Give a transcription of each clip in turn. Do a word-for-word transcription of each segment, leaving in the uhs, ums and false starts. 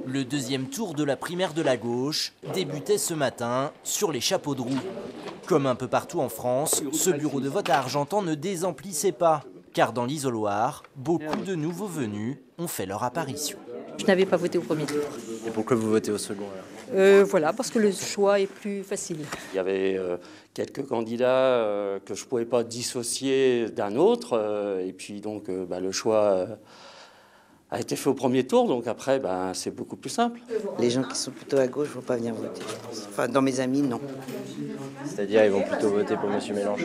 Le deuxième tour de la primaire de la gauche débutait ce matin sur les chapeaux de roue. Comme un peu partout en France, ce bureau de vote à Argentan ne désemplissait pas. Car dans l'isoloir, beaucoup de nouveaux venus ont fait leur apparition. Je n'avais pas voté au premier tour. Et pourquoi vous votez au second alors ? euh, Voilà, parce que le choix est plus facile. Il y avait euh, quelques candidats euh, que je ne pouvais pas dissocier d'un autre. Euh, et puis donc euh, bah, le choix euh, a été fait au premier tour. Donc après, bah, c'est beaucoup plus simple. Les gens qui sont plutôt à gauche ne vont pas venir voter, je pense. Enfin, dans mes amis, non. C'est-à-dire ils vont plutôt voter pour M. Mélenchon.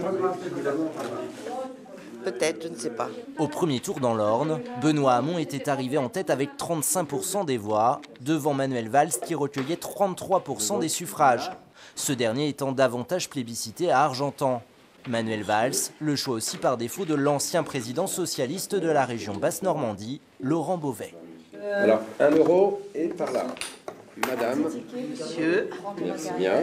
Peut-être, je ne sais pas. Au premier tour dans l'Orne, Benoît Hamon était arrivé en tête avec trente-cinq pour cent des voix, devant Manuel Valls qui recueillait trente-trois pour cent des suffrages. Ce dernier étant davantage plébiscité à Argentan. Manuel Valls, le choix aussi par défaut de l'ancien président socialiste de la région Basse-Normandie, Laurent Beauvais. Alors, un euro et par là. Madame. Monsieur. Merci bien.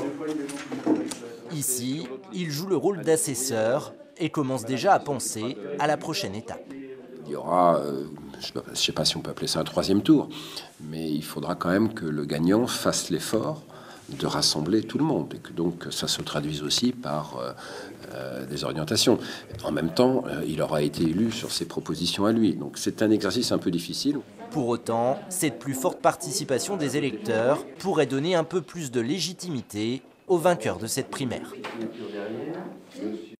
Ici, il joue le rôle d'assesseur et commence déjà à penser à la prochaine étape. Il y aura, euh, je ne sais pas si on peut appeler ça un troisième tour, mais il faudra quand même que le gagnant fasse l'effort de rassembler tout le monde et que donc ça se traduise aussi par euh, euh, des orientations. En même temps, euh, il aura été élu sur ses propositions à lui, donc c'est un exercice un peu difficile. Pour autant, cette plus forte participation des électeurs pourrait donner un peu plus de légitimité au vainqueur de cette primaire.